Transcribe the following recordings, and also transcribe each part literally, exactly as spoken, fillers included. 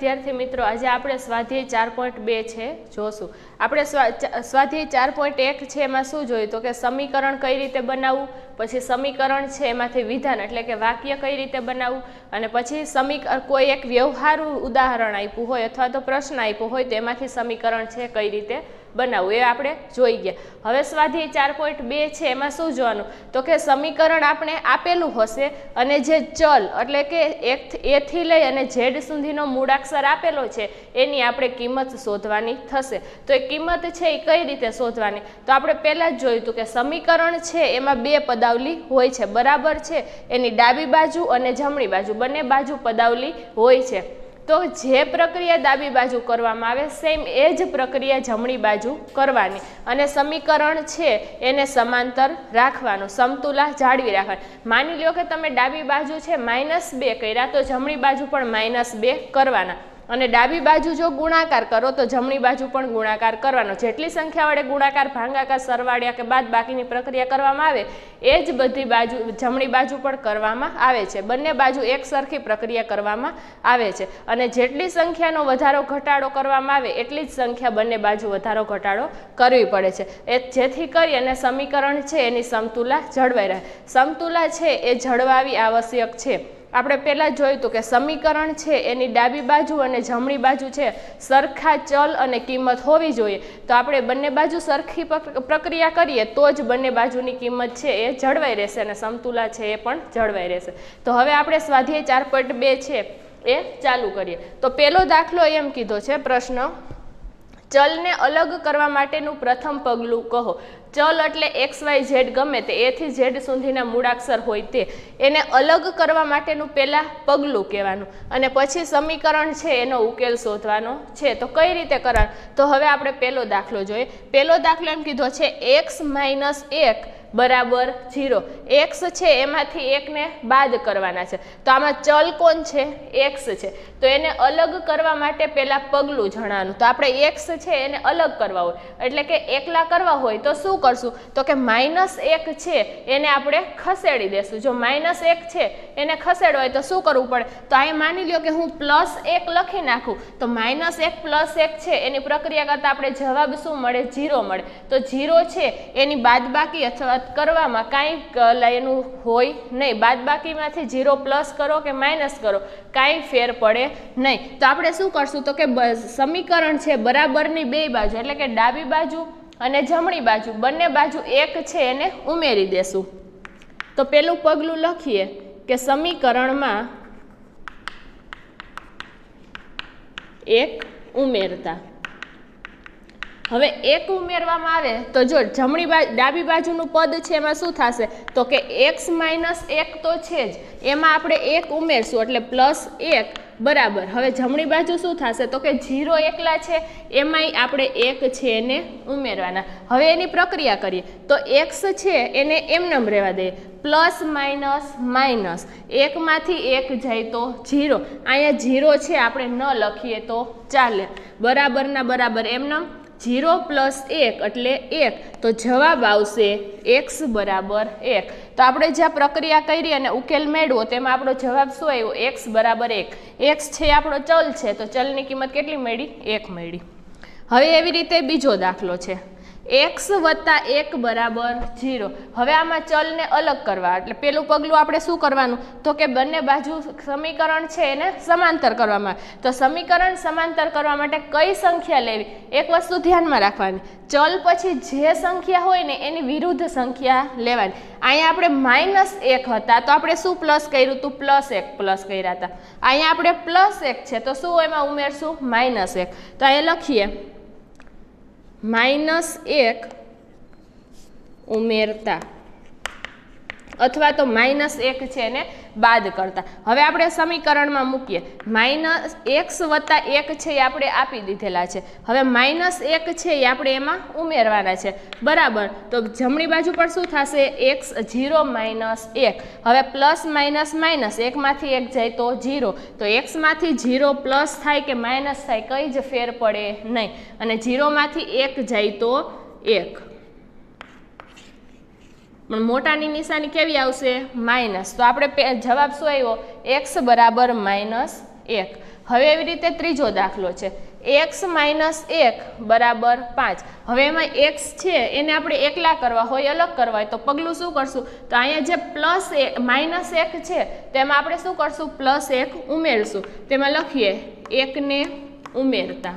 વિદ્યાર્થી મિત્રો, આજે આપણે સ્વાધ્યાય ચાર પોઈન્ટ બે છે જોશું. આપણે સ્વાધ્યાય ચાર પોઈન્ટ એક છે એમાં શું જોયું તો કે સમીકરણ કઈ રીતે બનાવવું, પછી સમીકરણ છે એમાંથી વિધાન એટલે કે વાક્ય કઈ રીતે બનાવવું, અને પછી સમીકરણ કોઈ એક વ્યવહારુ ઉદાહરણ આપ્યું હોય અથવા તો પ્રશ્ન આપ્યો હોય તો એમાંથી સમીકરણ છે કઈ રીતે બનાવવું એ આપણે જોઈ ગયા. હવે સ્વાધ્યાય ચાર પોઈન્ટ બે છે એમાં શું જોવાનું તો કે સમીકરણ આપણે આપેલું હશે અને જે ચલ એટલે કે એક એથી લઈ અને ઝેડ સુધીનો મૂળાક્ષર આપેલો છે એની આપણે કિંમત શોધવાની થશે. તો એ કિંમત છે એ કઈ રીતે શોધવાની તો આપણે પહેલાં જ જોયું હતું કે સમીકરણ છે એમાં બે પદાવલી હોય છે, બરાબર છે. એની ડાબી બાજુ અને જમણી બાજુ બંને બાજુ પદાવલી હોય છે. તો જે પ્રક્રિયા ડાબી બાજુ કરવામાં આવે સેમ એ જ પ્રક્રિયા જમણી બાજુ કરવાની અને સમીકરણ છે એને સમાંતર રાખવાનું, સમતુલા જાળવી રાખવાની. માની લ્યો કે તમે ડાબી બાજુ છે માઇનસ બે કર્યા તો જમણી બાજુ પણ માઇનસ બે કરવાના અને ડાબી બાજુ જો ગુણાકાર કરો તો જમણી બાજુ પણ ગુણાકાર કરવાનો. જેટલી સંખ્યા વડે ગુણાકાર, ભાગાકાર, સરવાળિયા કે બાદ બાકીની પ્રક્રિયા કરવામાં આવે એ જ બધી બાજુ જમણી બાજુ પણ કરવામાં આવે છે. બંને બાજુ એક સરખી પ્રક્રિયા કરવામાં આવે છે અને જેટલી સંખ્યાનો વધારો ઘટાડો કરવામાં આવે એટલી જ સંખ્યા બંને બાજુ વધારો ઘટાડો કરવી પડે છે, એ જેથી કરી અને સમીકરણ છે એની સમતુલા જળવાઈ રહે. સમતુલા છે એ જળવાવી આવશ્યક છે. આપણે પહેલાં જોયું હતું કે સમીકરણ છે એની ડાબી બાજુ અને જમણી બાજુ છે સરખા ચલ અને કિંમત હોવી જોઈએ. તો આપણે બંને બાજુ સરખી પ્રક્રિયા કરીએ તો જ બંને બાજુની કિંમત છે એ જળવાઈ રહેશે અને સમતુલા છે એ પણ જળવાઈ રહેશે. તો હવે આપણે સ્વાધ્યાય ચાર પોઈન્ટ બે છે એ ચાલુ કરીએ. તો પહેલો દાખલો એમ કીધો છે પ્રશ્ન, ચલને અલગ કરવા માટેનું પ્રથમ પગલું કહો. ચલ એટલે એક્સ વાય ઝેડ ગમે તે એથી ઝેડ સુધીના મૂળાક્ષર હોય તે એને અલગ કરવા માટેનું પહેલાં પગલું કહેવાનું અને પછી સમીકરણ છે એનો ઉકેલ શોધવાનો છે. તો કઈ રીતે કરવાનું તો હવે આપણે પહેલો દાખલો જોઈએ. પહેલો દાખલો એમ કીધો છે એક્સ માઇનસ એક બરાબર જીરો. એક્સ છે એમાંથી એકને બાદ કરવાના છે. તો આમાં ચલ કોણ છે? એક્સ છે. તો એને અલગ કરવા માટે પહેલાં પગલું જણાવવાનું. તો આપણે એક્સ છે એને અલગ કરવા હોય એટલે કે એકલા કરવા હોય તો શું કરશું તો કે માઇનસ એક છે એને આપણે ખસેડી દેશું. જો માઇનસ એક છે એને ખસેડવા હોય તો શું કરવું પડે તો અહીં માની લ્યો કે હું પ્લસ એક લખી નાખું તો માઇનસ એક પ્લસ એક છે એની પ્રક્રિયા કરતાં આપણે જવાબ શું મળે? જીરો મળે. તો જીરો છે એની બાદબાકી અથવા કરવામાં કાંઈ એનું હોય નહીં. બાદબાકીમાંથી જીરો પ્લસ કરો કે માઇનસ કરો કાંઈ ફેર પડે નહીં. તો આપણે શું કરશું તો કે સમીકરણ છે બરાબરની બે બાજુ એટલે કે ડાબી બાજુ અને જમણી બાજુ બંને બાજુ એક છે એને ઉમેરી દેશું. તો પેલું પગલું લખીએ કે સમીકરણમાં એક ઉમેરતા. હવે એક ઉમેરવામાં આવે તો જો જમણી બાજુ ડાબી બાજુનું પદ છે એમાં શું થશે તો કે એક્સ માઇનસ એક તો છે જ એમાં આપણે એક ઉમેરશું એટલે પ્લસ એક બરાબર. હવે જમણી બાજુ શું થશે તો કે જીરો એકલા છે એમાંય આપણે એક છે એને ઉમેરવાના. હવે એની પ્રક્રિયા કરીએ તો એક્સ છે એને એમનેમ રહેવા દઈએ પ્લસ માઇનસ માઇનસ એકમાંથી એક જાય તો જીરો. અહીંયા જીરો છે આપણે ન લખીએ તો ચાલે. બરાબરના બરાબર એમનેમ જીરો પ્લસ એક એટલે એક તો જવાબ આવશે એક્સ બરાબર એક. તો આપણે જ્યાં પ્રક્રિયા કરી અને ઉકેલ મેળવો તેમાં આપણો જવાબ શું આવ્યો? એક્સ બરાબર એક. એક્સ છે આપણો ચલ છે તો ચલની કિંમત કેટલી મળી? એક મળી. હવે એવી રીતે બીજો દાખલો છે એક્સ વત્તા એક બરાબર જીરો. હવે આમાં ચલને અલગ કરવા એટલે પેલું પગલું આપણે શું કરવાનું તો કે બંને બાજુ સમીકરણ છે એને સમાંતર કરવામાં આવે. તો સમીકરણ સમાંતર કરવા માટે કઈ સંખ્યા લેવી એક વસ્તુ ધ્યાનમાં રાખવાની, ચલ પછી જે સંખ્યા હોય ને એની વિરુદ્ધ સંખ્યા લેવાની. અહીંયા આપણે માઇનસ એક હતા તો આપણે શું પ્લસ કર્યું હતું? પ્લસ એક પ્લસ કર્યા હતા. અહીંયા આપણે પ્લસ એક છે તો શું એમાં ઉમેરશું? માઇનસ એક. તો અહીંયા લખીએ માઇનસ એક ઉમેરતા અથવા તો માઇનસ એક છે એને બાદ કરતા. હવે આપણે સમીકરણમાં મૂકીએ માઇનસ એક્સ વત્તા એક છે એ આપણે આપી દીધેલા છે. હવે માઇનસ એક છે એ આપણે એમાં ઉમેરવાના છે બરાબર. તો જમણી બાજુ પર શું થશે? એક્સ જીરો માઇનસ એક. હવે પ્લસ માઇનસ માઇનસ એકમાંથી એક જાય તો જીરો. તો એક્સમાંથી જીરો પ્લસ થાય કે માઇનસ થાય કંઈ જ ફેર પડે નહીં અને જીરોમાંથી એક જાય તો એક. પણ મોટાની નિશાની કેવી આવશે? માઇનસ. તો આપણે જવાબ શું આવ્યો? એક્સ બરાબર માઇનસ એક. હવે એવી રીતે ત્રીજો દાખલો છે એક્સ માઇનસ એક બરાબર પાંચ. હવે એમાં એક્સ છે એને આપણે એકલા કરવા હોય અલગ કરવા હોય તો પગલું શું કરશું તો અહીંયા જે પ્લસ એક માઇનસ એક છે તેમાં આપણે શું કરશું પ્લસ એક ઉમેરશું. તેમાં લખીએ એકને ઉમેરતા.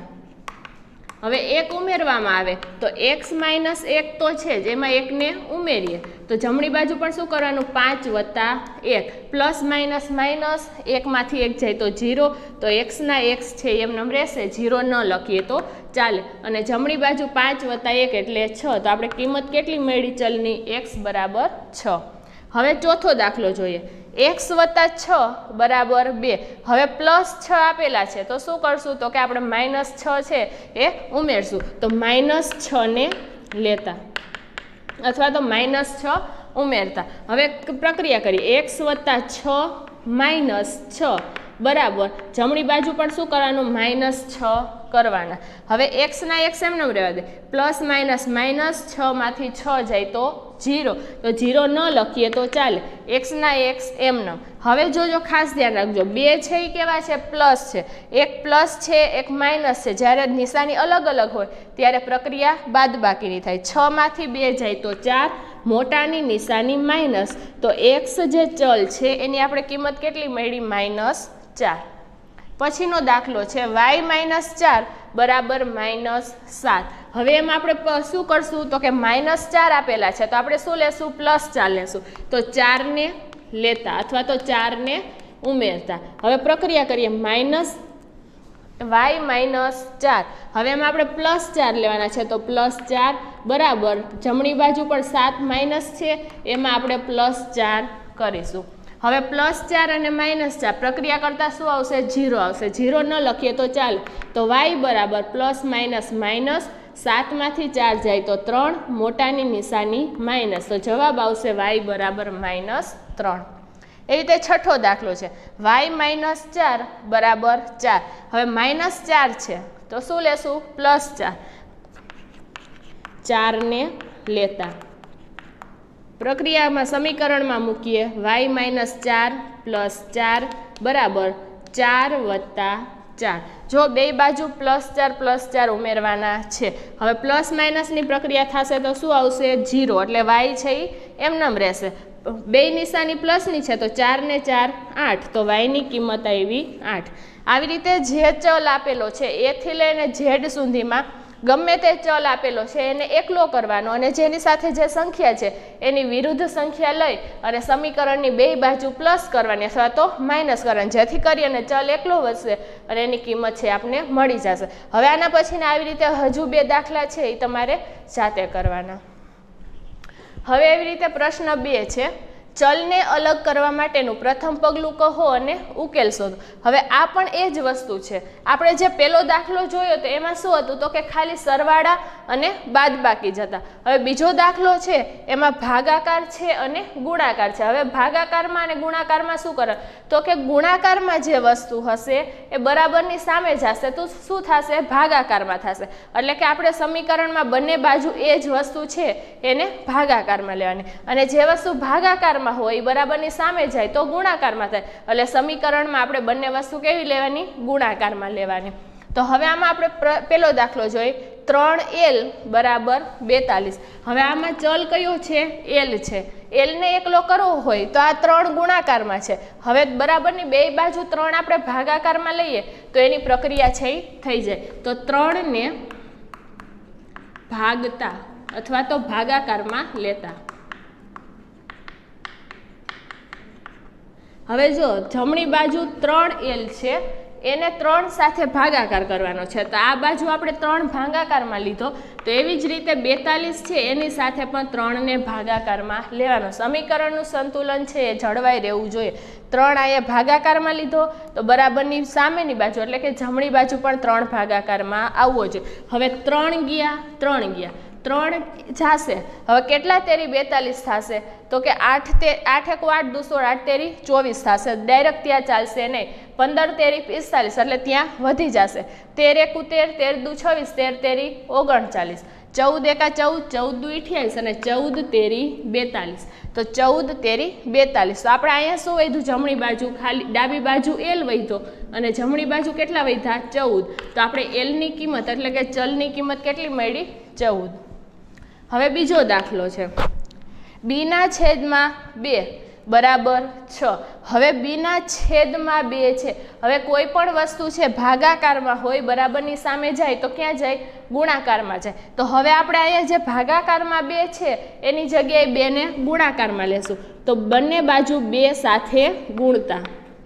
હવે એક ઉમેરવામાં આવે તો એક્સ માઇનસ એક તો છે જ એમાં એકને ઉમેરીએ તો જમણી બાજુ પણ શું કરવાનું પાંચ વત્તા એક. પ્લસ માઇનસ માઇનસ એકમાંથી એક જાય તો ઝીરો તો એક્સના એક્સ છે એમ નમ રહેશે ઝીરો ન લખીએ તો ચાલે. અને જમણી બાજુ પાંચ વત્તા એક એટલે છ. તો આપણે કિંમત કેટલી મળી ચલની એક્સ બરાબર છ. હવે ચોથો દાખલો જોઈએ એક્સ વત્તા છ બરાબર બે. હવે પ્લસ છ આપેલા છે તો શું કરશું તો કે આપણે માઇનસ છ છે એ ઉમેરશું. તો માઇનસ છ ને લેતા અથવા તો માઇનસ છ ઉમેરતા. હવે પ્રક્રિયા કરીએ એક્સ વત્તા છ માઇનસ છ બરાબર જમણી બાજુ પણ શું કરવાનું માઇનસ છ કરવાના. હવે એક્સના એક્સ એમ ન રહેવા દે પ્લસ માઇનસ માઇનસ છ માંથી છ જાય તો ઝીરો તો ઝીરો ન લખીએ તો ચાલે. એક્સના એક્સ એમનમ. હવે જોજો ખાસ ધ્યાન રાખજો બે છે એ કેવા છે પ્લસ છે. એક પ્લસ છે એક માઇનસ છે. જ્યારે નિશાની અલગ અલગ હોય ત્યારે પ્રક્રિયા બાદબાકીની થાય. છ માંથી બે જાય તો ચાર મોટાની નિશાની માઇનસ તો એક્સ જે ચલ છે એની આપણે કિંમત કેટલી મળી માઇનસ ચાર. પછીનો દાખલો છે વાય માઇનસ ચાર બરાબર માઇનસ સાત. હવે એમાં આપણે શું કરશું તો કે માઇનસ ચાર આપેલા છે તો આપણે શું લેશું પ્લસ ચાર લેશું. તો ચારને લેતા અથવા તો ચારને ઉમેરતા. હવે પ્રક્રિયા કરીએ માઇનસ વાય માઇનસ ચાર. હવે એમાં આપણે પ્લસ ચાર લેવાના છે તો પ્લસ ચાર બરાબર જમણી બાજુ પણ સાત માઇનસ છે એમાં આપણે પ્લસ ચાર કરીશું. હવે પ્લસ ચાર અને માઇનસ ચાર પ્રક્રિયા કરતાં શું આવશે ઝીરો આવશે. ઝીરો ન લખીએ તો ચાલે. તો વાય બરાબર પ્લસ માઇનસ માઇનસ સાતમાંથી ચાર જાય તો ત્રણ મોટાની નિશાની માઇનસ તો જવાબ આવશે વાય બરાબર માઇનસ ત્રણ. એવી રીતે છઠ્ઠો દાખલો છે વાય માઇનસ ચાર બરાબર ચાર. હવે માઇનસ ચાર છે તો શું લેશું પ્લસ ચાર. ચારને લેતા પ્રક્રિયામાં સમીકરણમાં મૂકીએ વાય માઇનસ ચાર પ્લસ ચાર બરાબર ચાર વત્તા ચાર. જો બે બાજુ પ્લસ ચાર પ્લસ ચાર ઉમેરવાના છે. હવે પ્લસ માઇનસની પ્રક્રિયા થશે તો શું આવશે ઝીરો એટલે વાય છે એ એમનેમ રહેશે. બે નિશાની પ્લસની છે તો ચાર ને ચાર આઠ તો વાયની કિંમત આવી આઠ. આવી રીતે જે ચલ આપેલો છે એથી લઈને ઝેડ સુધીમાં ગમે તે ચલ આપેલો છે એને એકલો કરવાનો અને જેની સાથે જે સંખ્યા છે એની વિરુદ્ધ સંખ્યા લઈ અને સમીકરણની બે બાજુ પ્લસ કરવાની અથવા તો માઇનસ કરવાની જેથી કરી અને ચલ એકલો વધશે અને એની કિંમત છે આપને મળી જશે. હવે આના પછીના આવી રીતે હજુ બે દાખલા છે એ તમારે જાતે કરવાના. હવે એવી રીતે પ્રશ્ન બે છે ચલને અલગ કરવા માટેનું પ્રથમ પગલું કહો અને ઉકેલ શોધો. હવે આ પણ એ જ વસ્તુ છે. આપણે જે પહેલો દાખલો જોયો તો એમાં શું હતું તો કે ખાલી સરવાળા અને બાદબાકી જતા. હવે બીજો દાખલો છે એમાં ભાગાકાર છે અને ગુણાકાર છે. હવે ભાગાકારમાં અને ગુણાકારમાં શું કરે તો કે ગુણાકારમાં જે વસ્તુ હશે એ બરાબરની સામે જશે તો શું થશે ભાગાકારમાં થશે. એટલે કે આપણે સમીકરણમાં બંને બાજુ એ જ વસ્તુ છે એને ભાગાકારમાં લેવાની અને જે વસ્તુ ભાગાકારમાં હોય બરાબરની સામે જાય તો ગુણાકારમાં થાય. એટલે સમીકરણમાં આપણે બંને વસ્તુ કેવી લેવાની ગુણાકારમાં લેવાની. તો હવે આમાં આપણે પેલો દાખલો જોઈએ ત્રણ એલ બરાબર બેતાલીસ. હવે આમાં ચલ કયો છે એલ છે. એલને એકલો કરવો હોય તો આ ત્રણ ગુણાકારમાં છે. હવે બરાબરની બે બાજુ ત્રણ આપણે ભાગાકારમાં લઈએ તો એની પ્રક્રિયા છે એ થઈ જાય. તો ત્રણ ને ભાગતા અથવા તો ભાગાકારમાં લેતા. હવે જો જમણી બાજુ ત્રણ એલ છે એને ત્રણ સાથે ભાગાકાર કરવાનો છે તો આ બાજુ આપણે ત્રણ ભાગાકારમાં લીધો તો એવી જ રીતે બેતાલીસ છે એની સાથે પણ ત્રણને ભાગાકારમાં લેવાનો. સમીકરણનું સંતુલન છે એ જળવાઈ રહેવું જોઈએ. ત્રણ અહીંયા ભાગાકારમાં લીધો તો બરાબરની સામેની બાજુ એટલે કે જમણી બાજુ પણ ત્રણ ભાગાકારમાં આવવો જોઈએ. હવે ત્રણ ગયા ત્રણ ગયા ત્રણ જશે. હવે કેટલા તેરી બેતાલીસ થશે તો કે આઠ તે આઠ એકુ આઠ દુસો આઠ તેરી ચોવીસ થશે. ડાયરેક્ટ ત્યાં ચાલશે નહીં. પંદર તેરી પિસ્તાલીસ એટલે ત્યાં વધી જશે. તેર એકુ તેર તેર દુ છવ્વીસ તેર તેરી ઓગણચાલીસ ચૌદ એકા ચૌદ ચૌદ દુ અઠ્યાવીસ અને ચૌદ તેરી બેતાલીસ તો ચૌદ તેરી બેતાલીસ. તો આપણે અહીંયા શું વધ્યું જમણી બાજુ ખાલી ડાબી બાજુ એલ વધ્યો અને જમણી બાજુ કેટલા વધ્યા ચૌદ. તો આપણે એલની કિંમત એટલે કે ચલની કિંમત કેટલી મળી ચૌદ. હવે બીજો દાખલો છે બીના છેદમાં બે બરાબર છ. હવે બીના છેદમાં બે છે. હવે કોઈ પણ વસ્તુ છે ભાગાકારમાં હોય બરાબરની સામે જાય તો ક્યાં જાય ગુણાકારમાં જાય. તો હવે આપણે અહીંયા જે ભાગાકારમાં બે છે એની જગ્યાએ બે ને ગુણાકારમાં લેશું. તો બંને બાજુ બે સાથે ગુણતા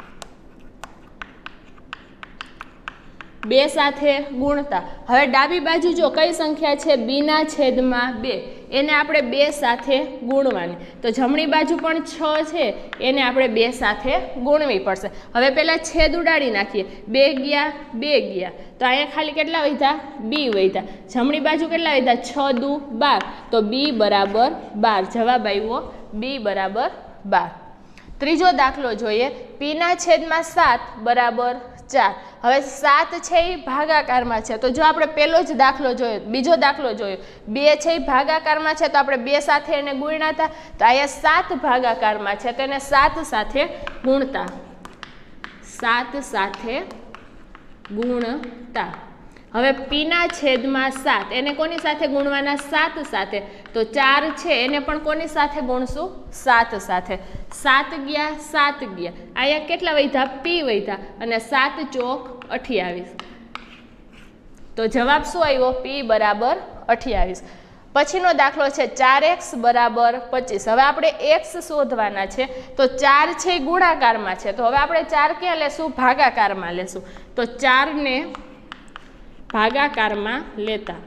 બે સાથે ગુણતા હવે ડાબી બાજુ જો કઈ સંખ્યા છે બીના છેદમાં બે એને આપણે બે સાથે ગુણવાની. તો જમણી બાજુ પણ છ છે એને આપણે બે સાથે ગુણવી પડશે. હવે પહેલાં છેદ ઉડાડી નાખીએ. બે ગયા બે ગયા તો અહીંયા ખાલી કેટલા વધ્યા બી વધ્યા. જમણી બાજુ કેટલા વધ્યા છ દુ બાર. તો બી બરાબર બાર. જવાબ આવ્યો બી બરાબર બાર. ત્રીજો દાખલો જોઈએ પીના છેદમાં સાત બરાબર ચાર. હવે સાત છે એ ભાગાકારમાં છે. તો જો આપણે પહેલો જ દાખલો જોયો બીજો દાખલો જોયો બે છે એ ભાગાકારમાં છે તો આપણે બે સાથે એને ગુણ્યા હતા. તો અહીંયા સાત ભાગાકારમાં છે તો એને સાત સાથે ગુણતા સાત સાથે ગુણતા. હવે પીના છેદમાં સાત એને કોની સાથે ગુણવાના સાત સાથે. તો ચાર છે એને પણ કોની સાથે ગુણશું સાત સાથે. સાત ગયા સાત ગયા અહીંયા કેટલા વધ્યા પી વધ્યા અને સાત ચોક અઠ્યાવીસ. તો જવાબ શું આવ્યો પી બરાબર અઠ્યાવીસ. પછીનો દાખલો છે ચાર એક્સ બરાબર પચીસ. હવે આપણે એક્સ શોધવાના છે. તો ચાર છે એ ગુણાકારમાં છે તો હવે આપણે ચાર ક્યાં લેશું ભાગાકારમાં લેશું. તો ચારને ભાગાકારમાં લેતા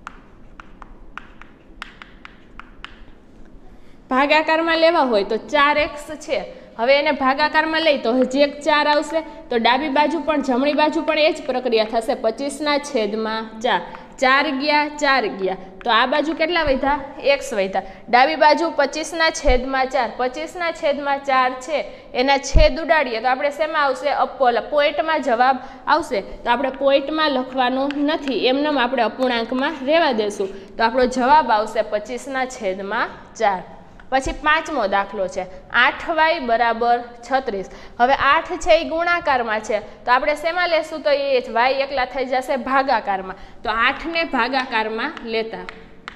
ભાગાકારમાં લેવા હોય તો ચાર એક્સ છે. હવે એને ભાગાકારમાં લઈ તો હજી એક ચાર આવશે. તો ડાબી બાજુ પણ જમણી બાજુ પણ એ જ પ્રક્રિયા થશે. પચીસના છેદમાં ચાર. ચાર ગયા ચાર ગયા તો આ બાજુ કેટલા વધ્યા એક્સ વધ્યા. ડાબી બાજુ પચીસના છેદમાં ચાર. પચીસના છેદમાં ચાર છે એના છેદ ઉડાડીએ તો આપણે શેમાં આવશે અપોલ પોઈન્ટમાં જવાબ આવશે. તો આપણે પોઈન્ટમાં લખવાનું નથી એમનેમ આપણે અપૂર્ણાંકમાં રહેવા દેશું. તો આપણો જવાબ આવશે પચીસના છેદમાં ચાર. પછી પાંચમો દાખલો છે આઠ વાય બરાબર છત્રીસ. હવે આઠ છે એ ગુણાકારમાં છે તો આપણે શેમાં લેશું તો એ વાય એકલા થઈ જશે ભાગાકારમાં. તો આઠને ભાગાકારમાં લેતા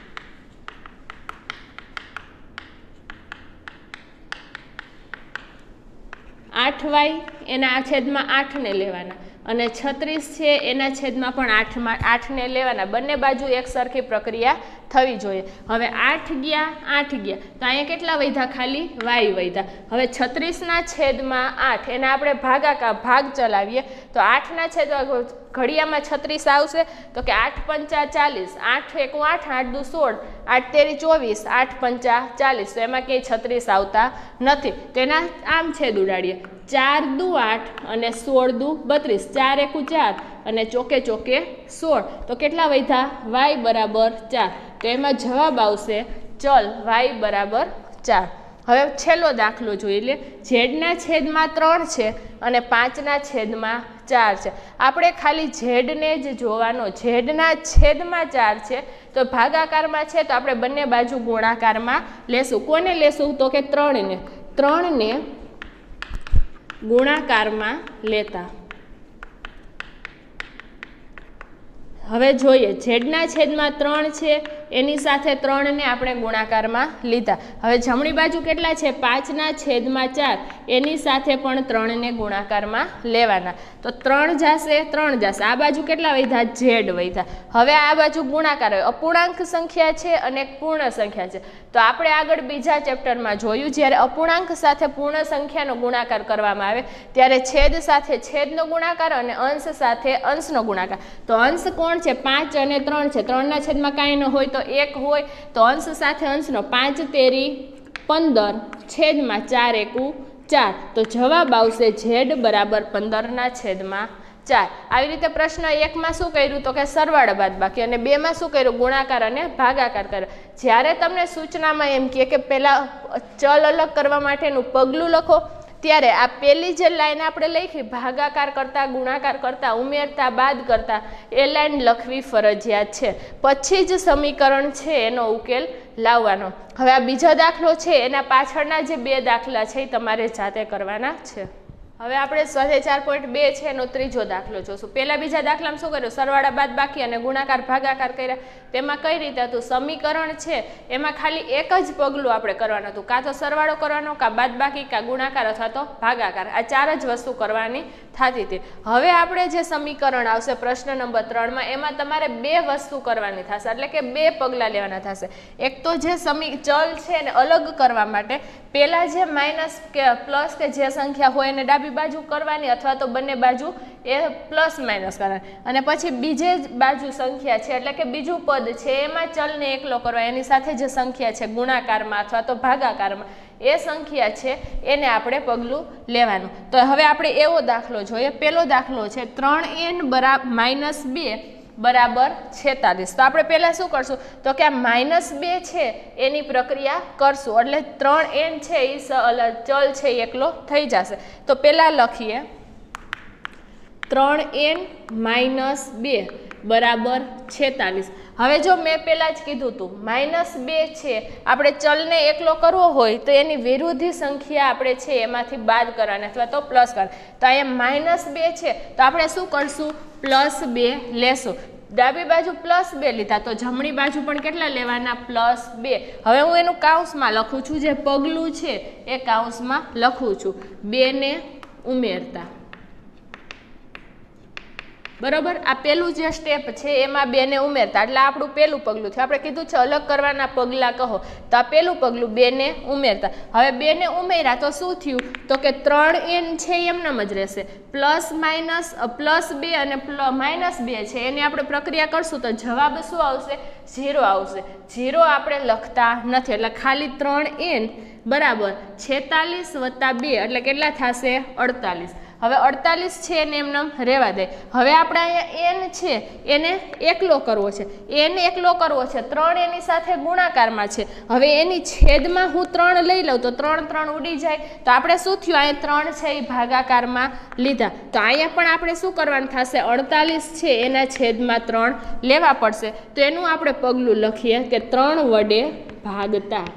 આઠ વાય એના છેદમાં આઠને લેવાના અને છત્રીસ છે એના છેદમાં પણ આઠમાં આઠને લેવાના. બંને બાજુ એક સરખી પ્રક્રિયા થવી જોઈએ. હવે આઠ ગયા આઠ ગયા તો અહીંયા કેટલા વધ્યા ખાલી વાય વધ્યા. હવે છત્રીસના છેદમાં આઠ એને આપણે ભાગાકાર ભાગ ચલાવીએ તો આઠના છેદ ઘડિયામાં છત્રીસ આવશે તો કે આઠ પંચા ચાલીસ. આઠ એકું આઠ આઠ દુ સોળ આઠ તેરી ચોવીસ આઠ પંચા ચાલીસ. તો એમાં ક્યાંય છત્રીસ આવતા નથી. તેના આમ છેદ ઉડાડીએ. ચાર દુ આઠ અને સોળ દુ બત્રીસ. ચાર એકું ચાર અને ચોકે ચોકે સોળ. તો કેટલા વધ્યા વાય બરાબર ચાર. તો એમાં જવાબ આવશે ચલ વાય બરાબર ચાર. હવે છેલ્લો દાખલો જોઈ લે. ઝેડના છેદમાં ત્રણ છે અને પાંચના છેદમાં ચાર છે. આપણે ખાલી ઝેડને જ જોવાનો. ઝેડના છેદમાં ચાર છે તો ભાગાકારમાં છે તો આપણે બંને બાજુ ગુણાકારમાં લેશું. કોને લેશું તો કે ત્રણને. ત્રણને ગુણાકારમાં લેતા હવે જોઈએ ઝેડના છેદમાં ત્રણ છે એની સાથે ત્રણને આપણે ગુણાકારમાં લીધા. હવે જમણી બાજુ કેટલા છે પાંચના છેદમાં ચાર એની સાથે પણ ત્રણને ગુણાકારમાં લેવાના. તો ત્રણ જશે ત્રણ જશે. આ બાજુ કેટલા વધ્યા ઝેડ વધ્યા. હવે આ બાજુ ગુણાકાર હોય. અપૂર્ણાંક સંખ્યા છે અને એક પૂર્ણ સંખ્યા છે. તો આપણે આગળ બીજા ચેપ્ટરમાં જોયું જ્યારે અપૂર્ણાંક સાથે પૂર્ણ સંખ્યાનો ગુણાકાર કરવામાં આવે ત્યારે છેદ સાથે છેદનો ગુણાકાર અને અંશ સાથે અંશનો ગુણાકાર. તો અંશ કોણ છે પાંચ અને ત્રણ છે. ત્રણના છેદમાં કાંઈ ન હોય તો એક હોય તો અંશ સાથે અંશનો પાંચ તેરી પંદર છેદમાં ચાર એકું ચાર. તો જવાબ આવશે ઝેડ બરાબર પંદરના છેદમાં ચાર. આવી રીતે પ્રશ્ન એકમાં શું કર્યું તો કે સરવાળા બાદબાકી અને બેમાં શું કર્યું ગુણાકાર અને ભાગાકાર કર્યો. જ્યારે તમને સૂચનામાં એમ કહે કે પહેલાં ચલ અલગ કરવા માટેનું પગલું લખો ત્યારે આ પહેલી જે લાઈન આપણે લખી ભાગાકાર કરતા ગુણાકાર કરતા ઉમેરતા બાદ કરતા એ લાઈન લખવી ફરજિયાત છે. પછી જ સમીકરણ છે એનો ઉકેલ લાવવાનો. હવે આ બીજો દાખલો છે એના પાછળના જે બે દાખલા છે એ તમારે જાતે કરવાના છે. હવે આપણે સ્વાધ્યાય ચાર પોઈન્ટ બે છે એનો ત્રીજો દાખલો જોશું. પહેલા બીજા દાખલામાં શું કર્યું? સરવાળા બાદ બાકી અને ગુણાકાર ભાગાકાર કર્યા. તેમાં કઈ રીતે હતું? સમીકરણ છે એમાં ખાલી એક જ પગલું આપણે કરવાનું હતું, કાં તો સરવાળો કરવાનો, કાં બાદ બાકી, કાં ગુણાકાર અથવા તો ભાગાકાર. આ ચાર જ વસ્તુ કરવાની થતી હતી. હવે આપણે જે સમીકરણ આવશે પ્રશ્ન નંબર ત્રણમાં એમાં તમારે બે વસ્તુ કરવાની થશે, એટલે કે બે પગલાં લેવાના થશે. એક તો જે સમી ચલ છે એને અલગ કરવા માટે પહેલા જે માઇનસ કે પ્લસ કે જે સંખ્યા હોય એને ડાબી બાજુ કરવાની અથવા તો બંને બાજુ એ પ્લસ માઇનસ કરવાની, અને પછી બીજે બાજુ સંખ્યા છે એટલે કે બીજું પદ છે એમાં ચલને એકલો કરવા, એની સાથે જે સંખ્યા છે ગુણાકારમાં અથવા તો ભાગાકારમાં એ સંખ્યા છે એને આપણે પગલું લેવાનું. તો હવે આપણે એવો દાખલો જોઈએ. પહેલો દાખલો છે ત્રણ એન બરાબર માઇનસ બે બરાબર છેતાલીસ. તો આપણે પહેલાં શું કરશું? તો કે આ માઇનસ બે છે એની પ્રક્રિયા કરશું, એટલે ત્રણ એન છે એ ચલ છે એ એકલો થઈ જશે. તો પહેલાં લખીએ ત્રણ એન માઇનસ બે બરાબર છેતાલીસ. હવે જો મેં પહેલાં જ કીધું હતું માઇનસ બે છે આપણે ચલને એકલો કરવો હોય તો એની વિરુદ્ધી સંખ્યા આપણે છે એમાંથી બાદ કરવાની અથવા તો પ્લસ કરવાની. તો અહીંયા માઇનસ બે છે તો આપણે શું કરશું? પ્લસ બે લેશું. ડાબી બાજુ પ્લસ બે લીધા તો જમણી બાજુ પણ કેટલા લેવાના? પ્લસ બે. હવે હું એનું કાઉન્સમાં લખું છું, જે પગલું છે એ કાઉન્સમાં લખું છું, બે ને ઉમેરતા. બરોબર, આ પેલું જે સ્ટેપ છે એમાં બે ને ઉમેરતા એટલે આપણું પેલું પગલું થયું. આપણે કીધું છે અલગ કરવાના પગલાં કહો, તો આ પેલું પગલું બે ને ઉમેરતા. હવે બે ને ઉમેર્યા તો શું થયું? તો કે ત્રણ એન છે એમનામ જ રહેશે. પ્લસ માઇનસ પ્લસ બે અને માઇનસ બે છે એની આપણે પ્રક્રિયા કરશું તો જવાબ શું આવશે? ઝીરો આવશે. ઝીરો આપણે લખતા નથી એટલે ખાલી ત્રણ એન બરાબર છેતાલીસ વત્તા બે એટલે કેટલા થશે? અડતાલીસ. હવે અડતાલીસ છે એને એમને રહેવા દે. હવે આપણે અહીંયા એન છે એને એકલો કરવો છે, એન એકલો કરવો છે, ત્રણ એની સાથે ગુણાકારમાં છે. હવે એની છેદમાં હું ત્રણ લઈ લઉં તો ત્રણ ત્રણ ઉડી જાય, તો આપણે શું થયું? અહીંયા ત્રણ છે એ ભાગાકારમાં લીધા, તો અહીંયા પણ આપણે શું કરવાનું થશે? અડતાલીસ છે એના છેદમાં ત્રણ લેવા પડશે. તો એનું આપણે પગલું લખીએ કે ત્રણ વડે ભાગતા.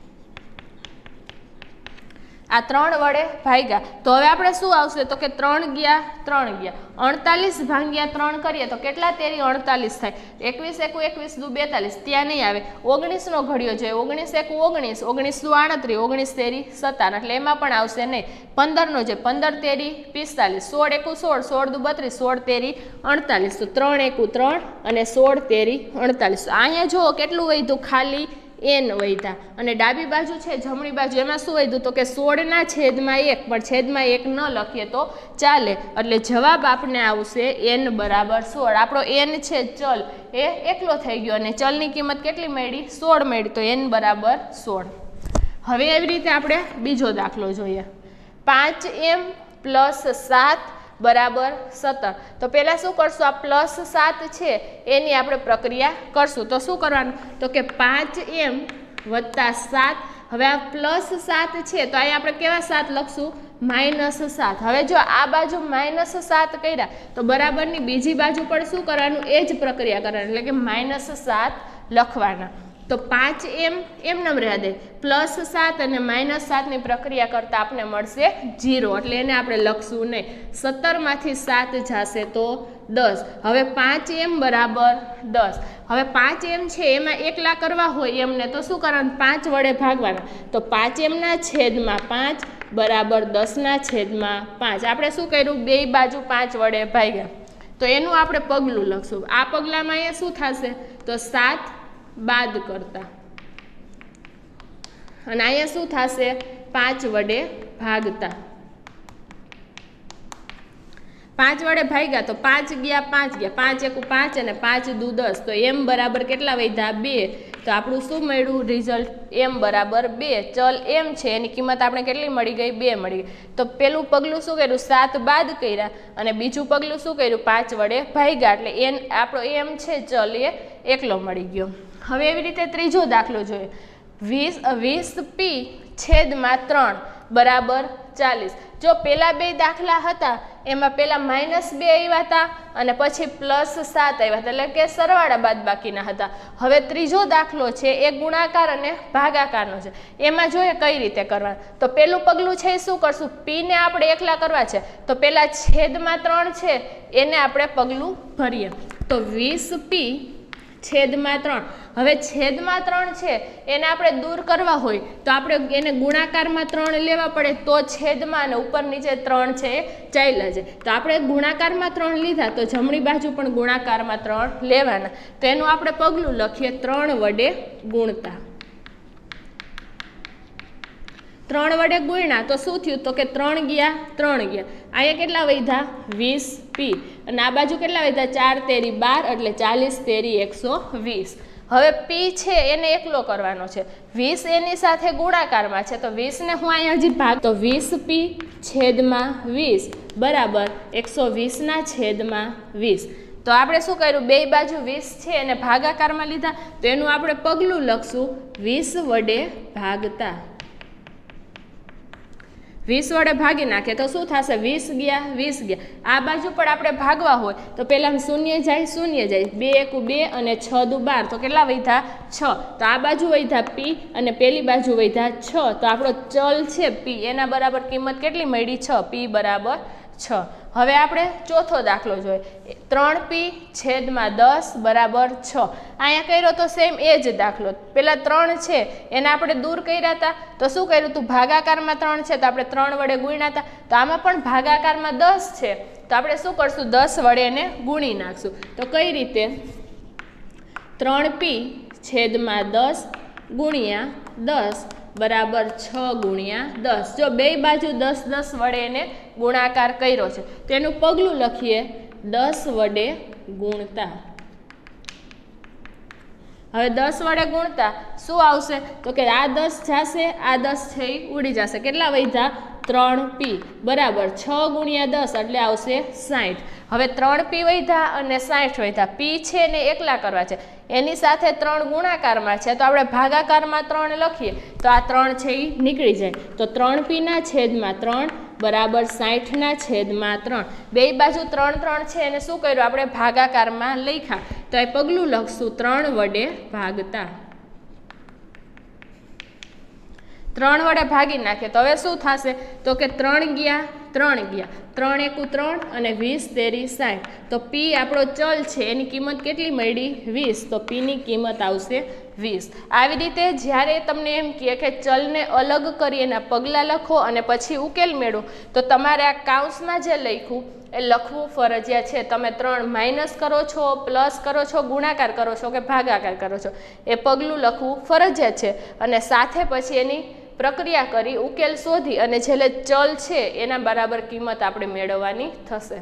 આ ત્રણ વડે ભાગ્યા તો હવે આપણે શું આવશે? તો કે ત્રણ ગયા ત્રણ ગયા અડતાલીસ ભાગ્યા ત્રણ કરીએ તો કેટલા તેરી અડતાલીસ થાય? એકવીસ એકુ એકવીસ દુ બેતાલીસ, ત્યાં નહીં આવે. ઓગણીસનો ઘડિયો જોઈએ, ઓગણીસ એકુ ઓગણીસ, ઓગણીસ દુ આડત્રીસ, ઓગણીસ તેરી સત્તાવન એટલે એમાં પણ આવશે નહીં. પંદરનો છે, પંદર તેરી પિસ્તાલીસ, સોળ એકુ સોળ, સોળ દુ બત્રીસ, સોળ તેરી અડતાલીસ. તો ત્રણ એકુ ત્રણ અને સોળ તેરી અડતાલીસ. અહીંયા જુઓ કેટલું વધ્યું? ખાલી એન વધ્યા. અને ડાબી બાજુ છે જમણી બાજુ એમાં શું વધ્યું? તો કે સોળના છેદમાં એક, પણ છેદમાં એક ન લખીએ તો ચાલે. એટલે જવાબ આપણે આવશે એન બરાબર સોળ. આપણો એન છે ચલ એ એકલો થઈ ગયો અને ચલની કિંમત કેટલી મળી? સોળ મળી. તો એન બરાબર સોળ. હવે એવી રીતે આપણે બીજો દાખલો જોઈએ. પાંચ એમ પ્લસ સાત બરાબર સત્તર. તો પહેલાં શું કરશું? આ પ્લસ સાત છે એની આપણે પ્રક્રિયા કરશું. તો શું કરવાનું? તો કે પાંચ એમ વત્તા સાત. હવે આ પ્લસ સાત છે તો અહીંયા આપણે કેવા સાત લખશું? માઇનસ સાત. હવે જો આ બાજુ માઇનસ સાત કર્યા તો બરાબરની બીજી બાજુ પણ શું કરવાનું? એ જ પ્રક્રિયા કરવાની, એટલે કે માઇનસ સાત લખવાના. તો પાંચ એમ એમનેમ રહેવા દે. પ્લસ સાત અને માઇનસ સાતની પ્રક્રિયા કરતાં આપણે મળશે જીરો, એટલે એને આપણે લખશું નહીં. સત્તરમાંથી સાત જશે તો દસ. હવે પાંચ એમ બરાબર દસ. હવે પાંચ એમ છે એમાં એકલા કરવા હોય એમને તો શું કરવાનું? પાંચ વડે ભાગવાના. તો પાંચ એમના છેદમાં પાંચ બરાબર દસના છેદમાં પાંચ. આપણે શું કર્યું? બે બાજુ પાંચ વડે ભાગ્યા. તો એનું આપણે પગલું લખશું. આ પગલામાં એ શું થશે? તો સાત બાદ કરતા અને અહીંયા શું થશે? પાંચ વડે ભાગતા. પાંચ વડે ભાગ્યા તો પાંચ ગયા પાંચ ગયા, પાંચ એકુ પાંચ અને પાંચ દુ દસ. તો એમ બરાબર કેટલા વધ્યા? બે. તો આપણું શું મળ્યું રિઝલ્ટ? એમ બરાબર બે. ચલ એમ છે એની કિંમત આપણે કેટલી મળી ગઈ? બે મળી ગઈ. તો પેલું પગલું શું કર્યું? સાત બાદ કર્યા અને બીજું પગલું શું કર્યું? પાંચ વડે ભાગ્યા. એટલે એન આપણો એમ છે ચલ એ એકલો મળી ગયો. હવે એવી રીતે ત્રીજો દાખલો જોઈએ. વીસ વીસ પી છેદમાં ત્રણ બરાબર ચાલીસ. જો પેલા બે દાખલા હતા એમાં પેલા માઇનસ બે આવ્યા હતા અને પછી પ્લસ સાત આવ્યા હતા, એટલે કે સરવાળા બાદબાકીના હતા. હવે ત્રીજો દાખલો છે એ ગુણાકાર અને ભાગાકારનો છે. એમાં જોઈએ કઈ રીતે કરવાનું. તો પેલું પગલું છે એ શું કરશું, પી ને આપણે એકલા કરવા છે તો પેલા છેદમાં ત્રણ છે એને આપણે પગલું ભરીએ. તો વીસ પી છેદમાં ત્રણ. હવે છેદમાં ત્રણ છે એને આપણે દૂર કરવા હોય તો આપણે એને ગુણાકારમાં ત્રણ લેવા પડે, તો છેદમાં અને ઉપર નીચે ત્રણ છે એ ચાલ્યા છે. તો આપણે ગુણાકારમાં ત્રણ લીધા તો જમણી બાજુ પણ ગુણાકારમાં ત્રણ લેવાના. તો એનું આપણે પગલું લખીએ ત્રણ વડે ગુણતા. ત્રણ વડે ગુણ્યા તો શું થયું, તો કે ત્રણ ગયા ત્રણ ગયા. અહીંયા કેટલા વધ્યા, વીસ પી. અને આ બાજુ કેટલા વધ્યા, ચાર તેરી બાર, એટલે ચાલીસ તેરી એકસો વીસ. હવે પી છે એને એકલો કરવાનો છે, વીસ એની સાથે ગુણાકારમાં છે તો વીસ ને હું અહીંયા હજી ભાગ, તો વીસ પી છેદમાં વીસ બરાબર એકસો વીસ ના છેદમાં વીસ. તો આપણે શું કર્યું, બે બાજુ વીસ છે એને ભાગાકારમાં લીધા તો એનું આપણે પગલું લખશું વીસ વડે ભાગતા. વીસ વડે ભાગી નાખે તો શું થશે, વીસ ગયા વીસ ગયા. આ બાજુ પણ આપણે ભાગવા હોય તો પહેલાં શૂન્ય જાય શૂન્ય જાય, બે એકુ બે અને છ દુ બાર, તો કેટલા વધ્યા છ. તો આ બાજુ વધ્યા પી અને પેલી બાજુ વધ્યા છ. તો આપણો ચલ છે પી એના બરાબર કિંમત કેટલી મળી, છ. પી બરાબર છ. હવે આપણે ચોથો દાખલો જોઈએ, ત્રણ પી છેદમાં દસ બરાબર છ. અહીંયા કર્યો તો સેમ એ જ દાખલો, પેલા ત્રણ છે એને આપણે દૂર કર્યા હતા તો શું કર્યું હતું, ભાગાકારમાં ત્રણ છે તો આપણે ત્રણ વડે ગુણ્યા હતા. તો આમાં પણ ભાગાકારમાં દસ છે તો આપણે શું કરશું, દસ વડે એને ગુણી નાખશું. તો કઈ રીતે, ત્રણ પી છેદમાં દસ ગુણ્યા દસ બરાબર છ ગુણ્યા દસ. જો બે બાજુ દસ દસ વડે એને ગુણાકાર કર્યો છે તો એનું પગલું લખીએ દસ વડે ગુણતા. હવે દસ વડે ગુણતા શું આવશે, તો કે આ દસ જશે આ દસ છે એ ઉડી જશે. કેટલા વધ્યા, ત્રણ પી બરાબર છ ગુણ્યા દસ એટલે આવશે સાઠ. હવે ત્રણ પી વધ્યા અને સાઠ વધ્યા. પી છે ને એકલા કરવા છે, એની સાથે ત્રણ ગુણાકારમાં છે તો આપણે ભાગાકારમાં ત્રણ લખીએ તો આ ત્રણ છે એ નીકળી જાય. તો ત્રણ પીના છેદમાં ત્રણ બરાબર સાઠના છેદમાં ત્રણ. બે બાજુ ત્રણ ત્રણ છે એને શું કર્યું, આપણે ભાગાકારમાં લખ્યા તો એ પગલું લખશું ત્રણ વડે ભાગતા. ત્રણ વડે ભાગી નાખીએ તો હવે શું થશે, તો કે ત્રણ ગયા ત્રણ ગયા, ત્રણ એકુ ત્રણ અને વીસ તેરી સાઠ. તો પી આપણો ચલ છે એની કિંમત કેટલી મળી, વીસ. તો પીની કિંમત આવશે વીસ. આવી રીતે જ્યારે તમને એમ કહે કે ચલને અલગ કરી એના પગલાં લખો અને પછી ઉકેલ મેળવો તો તમારે આ કાઉન્સમાં જે લખ્યું એ લખવું ફરજિયાત છે. તમે ત્રણ માઇનસ કરો છો, પ્લસ કરો છો, ગુણાકાર કરો છો કે ભાગાકાર કરો છો એ પગલું લખવું ફરજિયાત છે. અને સાથે પછી એની પ્રક્રિયા કરી ઉકેલ શોધી અને છેલ્લે ચલ છે એના બરાબર કિંમત આપણે મેળવવાની થશે.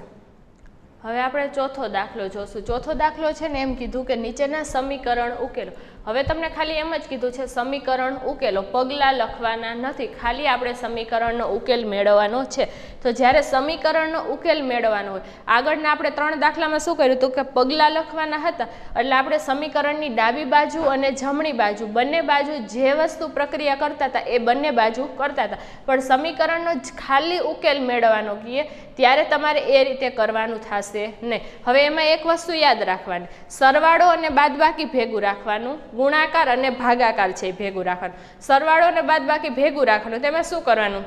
હવે આપણે ચોથો દાખલો જોશું. ચોથો દાખલો છે ને એમ કીધું કે નીચેના સમીકરણ ઉકેલો. હવે તમને ખાલી એમ જ કીધું છે સમીકરણ ઉકેલો, પગલાં લખવાના નથી, ખાલી આપણે સમીકરણનો ઉકેલ મેળવવાનો છે. તો જ્યારે સમીકરણનો ઉકેલ મેળવવાનો હોય, આગળના આપણે ત્રણ દાખલામાં શું કર્યું હતું કે પગલાં લખવાના હતા એટલે આપણે સમીકરણની ડાબી બાજુ અને જમણી બાજુ બંને બાજુ જે વસ્તુ પ્રક્રિયા કરતા હતા એ બંને બાજુ કરતા હતા. પણ સમીકરણનો જ ખાલી ઉકેલ મેળવવાનો કહીએ ત્યારે તમારે એ રીતે કરવાનું થશે નહીં. હવે એમાં એક વસ્તુ યાદ રાખવાની, સરવાળો અને બાદબાકી ભેગું રાખવાનું, ગુણાકાર અને ભાગાકાર છે ભેગું રાખવાનું. સરવાળો અને બાદબાકી ભેગું રાખવાનું, તેમાં શું કરવાનું,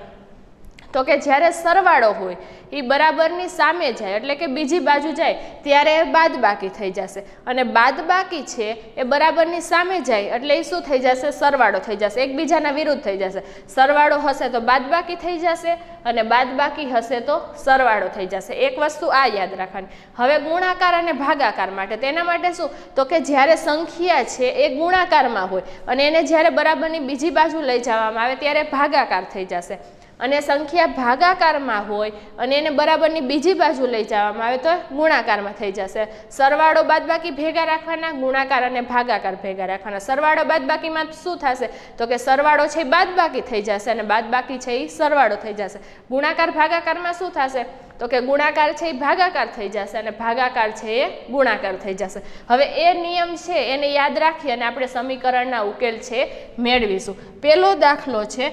તો કે જ્યારે સરવાળો હોય એ બરાબરની સામે જાય એટલે કે બીજી બાજુ જાય ત્યારે બાદબાકી થઈ જશે, અને બાદબાકી છે એ બરાબરની સામે જાય એટલે એ શું થઈ જશે, સરવાળો થઈ જશે, એકબીજાના વિરુદ્ધ થઈ જશે. સરવાળો હશે તો બાદબાકી થઈ જશે અને બાદબાકી હશે તો સરવાળો થઈ જશે. એક વસ્તુ આ યાદ રાખવાની. હવે ગુણાકાર અને ભાગાકાર માટે, તેના માટે શું, તો કે જ્યારે સંખ્યા છે એ ગુણાકારમાં હોય અને એને જ્યારે બરાબરની બીજી બાજુ લઈ જવામાં આવે ત્યારે ભાગાકાર થઈ જશે, અને સંખ્યા ભાગાકારમાં હોય અને એને બરાબરની બીજી બાજુ લઈ જવામાં આવે તો ગુણાકારમાં થઈ જશે. સરવાળો બાદબાકી ભેગા રાખવાના, ગુણાકાર અને ભાગાકાર ભેગા રાખવાના. સરવાળો બાદબાકીમાં શું થશે, તો કે સરવાળો છે એ બાદબાકી થઈ જશે અને બાદબાકી છે એ સરવાળો થઈ જશે. ગુણાકાર ભાગાકારમાં શું થશે, તો કે ગુણાકાર છે એ ભાગાકાર થઈ જશે અને ભાગાકાર છે એ ગુણાકાર થઈ જશે. હવે એ નિયમ છે એને યાદ રાખી અને આપણે સમીકરણના ઉકેલ છે મેળવીશું. પહેલો દાખલો છે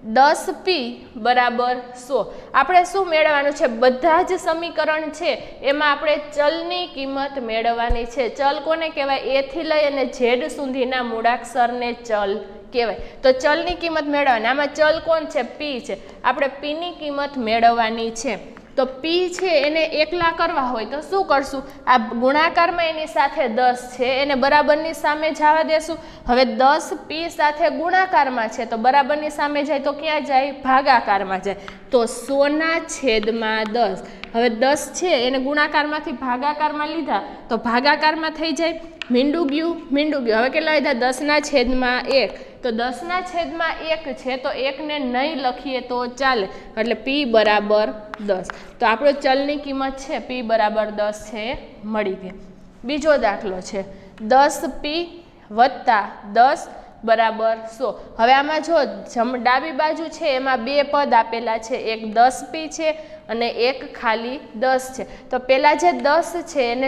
દસ પી બરાબર સો. આપણે શું મેળવવાનું છે? બધા જ સમીકરણ છે એમાં આપણે ચલની કિંમત મેળવવાની છે. ચલ કોને કહેવાય? એ થી લઈ અને ઝેડ સુધીના મૂળાક્ષરને ચલ કહેવાય. તો ચલની કિંમત મેળવવાની. આમાં ચલ કોણ છે? પી છે. આપણે પીની કિંમત મેળવવાની છે. તો પી છે એને એકલા કરવા હોય તો શું કરશું? આ ગુણાકારમાં એની સાથે દસ છે એને બરાબરની સામે જવા દેશું. હવે દસ પી સાથે ગુણાકારમાં છે તો બરાબરની સામે જાય તો ક્યાં જાય? ભાગાકારમાં જાય. તો સોના છેદમાં દસ. હવે દસ છે એને ગુણાકારમાંથી ભાગાકારમાં લીધા તો ભાગાકારમાં થઈ જાય. મીંડું ગયું મીંડું ગયું. હવે કેટલા લીધા? દસના છેદમાં એક. તો દસના છેદમાં એક છે તો એકને નહીં લખીએ તો ચાલે. એટલે પી બરાબર દસ. તો આપણો ચલની કિંમત છે પી બરાબર દસ છે એ મળી ગઈ. બીજો દાખલો છે દસ પી વત્તા દસ બરાબર સો. હવે આમાં જો ડાબી બાજુ છે એમાં બે પદ આપેલા છે. એક દસ પી છે અને એક ખાલી દસ છે. તો પેલા જે દસ છે એને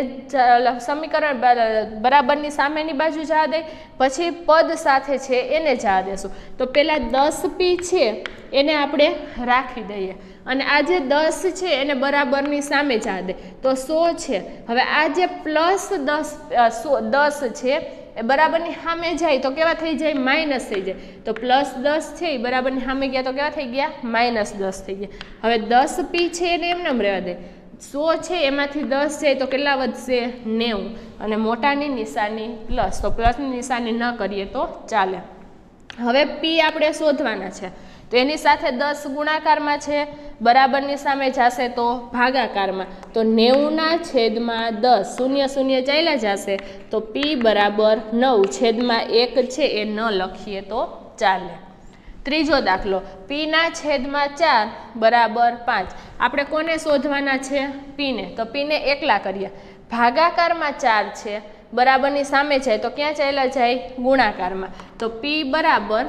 સમીકરણ બરાબરની સામેની બાજુ જવા દે, પછી પદ સાથે છે એને જવા દેશું. તો પેલા દસ પી છે એને આપણે રાખી દઈએ અને આ જે દસ છે એને બરાબરની સામે જવા દે તો સો છે. હવે આ જે પ્લસ દસ સો દસ છે એ બરાબરની સામે જાય તો કેવા થઈ જાય? માઇનસ થઈ જાય. તો પ્લસ દસ છે એ બરાબરની સામે ગયા તો કેવા થઈ ગયા? માઇનસ દસ થઈ ગયા. હવે દસ પી છે એને એમને એમ રહેવા દે. સો છે એમાંથી દસ જાય તો કેટલા વધશે? નેવું. અને મોટાની નિશાની પ્લસ. તો પ્લસની નિશાની ન કરીએ તો ચાલે. હવે પી આપણે શોધવાના છે તો એની સાથે દસ ગુણાકારમાં છે, બરાબરની સામે જશે તો ભાગાકારમાં. તો નેવુંના છેદમાં દસ. શૂન્ય શૂન્ય ચાલ્યા જશે તો પી બરાબર નવ. છેદમાં એક છે એ ન લખીએ તો ચાલે. ત્રીજો દાખલો પીના છેદમાં ચાર બરાબર પાંચ. આપણે કોને શોધવાના છે? પીને. તો પીને એકલા કરીએ. ભાગાકારમાં ચાર છે, બરાબરની સામે જાય તો ક્યાં ચાલ્યા જાય? ગુણાકારમાં. તો પી બરાબર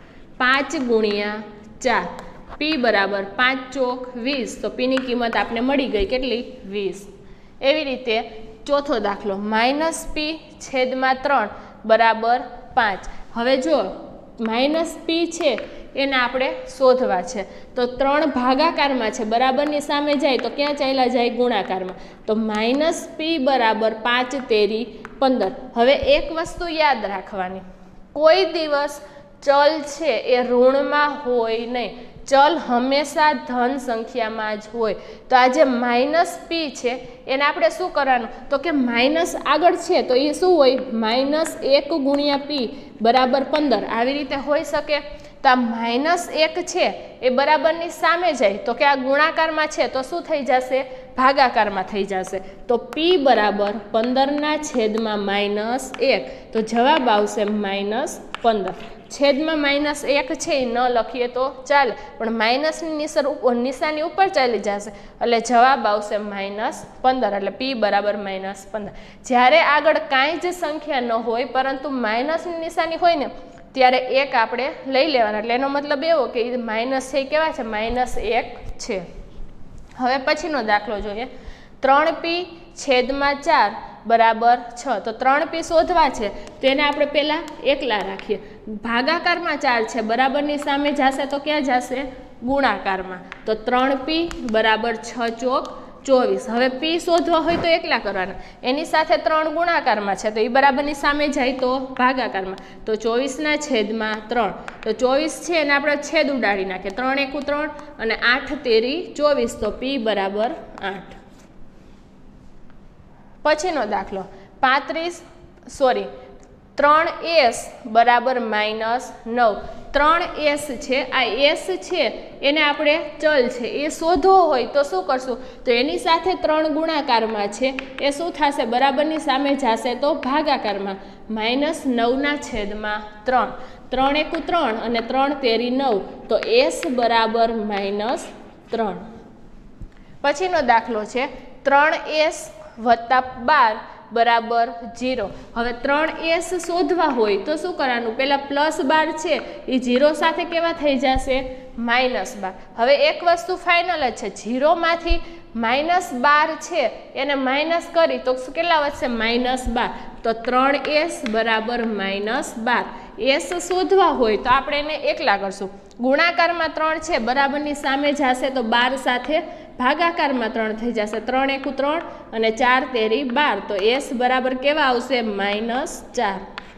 પાંચ ગુણ્યા ચાર. પી બરાબર પાંચ ચોક વીસ. તો પીની કિંમત આપણે મળી ગઈ કેટલી? વીસ. એવી રીતે ચોથો દાખલો માઇનસ પી છેદમાં ત્રણ બરાબર પાંચ. હવે જો માઇનસ પી છે એને આપણે શોધવા છે તો ત્રણ ભાગાકારમાં છે, બરાબરની સામે જાય તો ક્યાં ચાલ્યા જાય? ગુણાકારમાં. તો માઇનસ પી બરાબર પાંચ તેરી પંદર. હવે એક વસ્તુ યાદ રાખવાની, કોઈ દિવસ ચલ છે એ ઋણમાં હોય નહીં. ચલ હંમેશા ધન સંખ્યામાં જ હોય. તો આ જે માઇનસ પી છે એને આપણે શું કરવાનું? તો કે માઇનસ આગળ છે તો એ શું હોય? માઇનસ એક ગુણ્યા પી બરાબર પંદર. આવી રીતે હોઈ શકે. તો આ માઇનસ એક છે એ બરાબરની સામે જાય તો કે આ ગુણાકારમાં છે તો શું થઈ જશે? ભાગાકારમાં થઈ જશે. તો પી બરાબર પંદરના છેદમાં માઇનસ એક. તો જવાબ આવશે માઇનસ પંદર. છેદમાં માઇનસ એક છે એ ન લખીએ તો ચાલે, પણ માઇનસની નિસર નિશાની ઉપર ચાલી જશે એટલે જવાબ આવશે માઇનસ પંદર. એટલે પી બરાબર માઇનસ પંદર. જ્યારે આગળ કાંઈ જ સંખ્યા ન હોય પરંતુ માઇનસની નિશાની હોય ને ત્યારે એક આપણે લઈ લેવાના. એટલે એનો મતલબ એવો કે માઇનસ છે એ કેવા છે? માઇનસ એક છે. હવે પછીનો દાખલો જોઈએ. ત્રણ પી છેદમાં ચાર બરાબર છ. તો ત્રણ પી શોધવા છે તો એને આપણે પહેલાં એકલા રાખીએ. ભાગાકારમાં ચાર છે, બરાબરની સામે જશે તો ક્યાં જશે? ગુણાકારમાં. તો ત્રણ પી બરાબર છ ચોક ચોવીસ. હવે પી શોધવા હોય તો એકલા કરવાના. એની સાથે ત્રણ ગુણાકારમાં છે તો એ બરાબરની સામે જાય તો ભાગાકારમાં. તો ચોવીસના છેદમાં ત્રણ. તો ચોવીસ છે એને આપણે છેદ ઉડાડી નાખીએ. ત્રણ એકુ ત્રણ અને આઠ તેરી ચોવીસ. તો પી બરાબર આઠ. પછીનો દાખલો પાંત્રીસ સોરી ત્રણ એસ બરાબર માઇનસ નવ. ત્રણ એસ છે, આ એસ છે એને આપણે ચલ છે એ શોધવો હોય તો શું કરશું? તો એની સાથે ત્રણ ગુણાકારમાં છે એ શું થશે? બરાબરની સામે જશે તો ભાગાકારમાં. માઇનસ નવના છેદમાં ત્રણ. ત્રણ એકુ ત્રણ અને ત્રણ તેરી નવ. તો એસ બરાબર માઇનસ ત્રણ. પછીનો દાખલો છે ત્રણ એસ વત્તા બાર બરાબર જીરો. હવે ત્રણ એસ શોધવા હોય તો શું કરવાનું? પહેલાં પ્લસ બાર છે એ જીરો સાથે કેવા થઈ જશે? માઇનસ બાર. હવે એક વસ્તુ ફાઇનલ જ છે, જીરોમાંથી માઇનસ બાર છે એને માઇનસ કરી તો કેટલા વધશે? માઇનસ બાર. તો ત્રણ એસ બરાબર માઇનસ બાર. એસ શોધવા હોય તો આપણે એને એકલા કરશું. ગુણાકારમાં ત્રણ છે બરાબરની સામે જશે તો બાર સાથે ભાગાકારમાં ત્રણ થઈ જશે, ત્રણ એકુ ત્રણ અને ચાર તેરી બાર, તો એસ બરાબર કેવા આવશે? માઇનસ ચાર.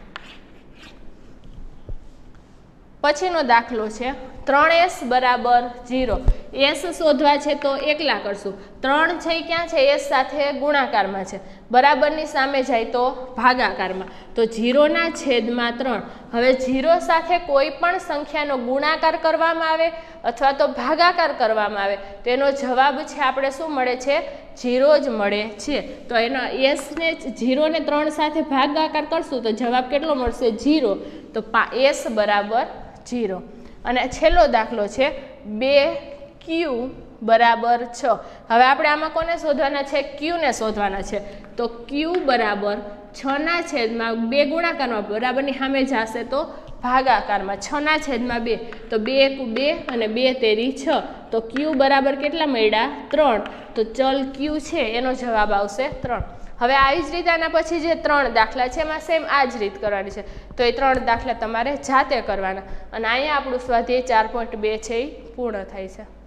પછીનો દાખલો છે ત્રણ એસ બરાબર ઝીરો. એસ શોધવા છે તો એકલા કરશું. ત્રણ છે ક્યાં છે? એસ સાથે ગુણાકારમાં છે, બરાબરની સામે જાય તો ભાગાકારમાં, તો ઝીરોના છેદમાં ત્રણ. હવે ઝીરો સાથે કોઈ પણ સંખ્યાનો ગુણાકાર કરવામાં આવે અથવા તો ભાગાકાર કરવામાં આવે તો એનો જવાબ છે આપણે શું મળે છે? ઝીરો જ મળે છે. તો એનો એસને ઝીરોને ત્રણ સાથે ભાગાકાર કરશું તો જવાબ કેટલો મળશે? ઝીરો. તો એસ બરાબર ઝીરો. અને છેલ્લો દાખલો છે બે ક્યુ બરાબર છ. હવે આપણે આમાં કોને શોધવાના છે? ક્યુને શોધવાના છે. તો ક્યુ બરાબર છના છેદમાં બે ગુણાકારમાં બરાબરની સામે જશે તો ભાગાકારમાં, છના છેદમાં બે, તો બે એકુ બે અને બે તેરી છ, તો ક્યુ બરાબર કેટલા મળ્યા? ત્રણ. તો ચલ ક્યુ છે એનો જવાબ આવશે ત્રણ. હવે આવી જ રીતે આના પછી જે ત્રણ દાખલા છે એમાં સેમ આ જ રીત કરવાની છે, તો એ ત્રણ દાખલા તમારે જાતે કરવાના. અને અહીંયા આપણું સ્વાધ્યાય ચાર પોઈન્ટ બે છે એ પૂર્ણ થાય છે.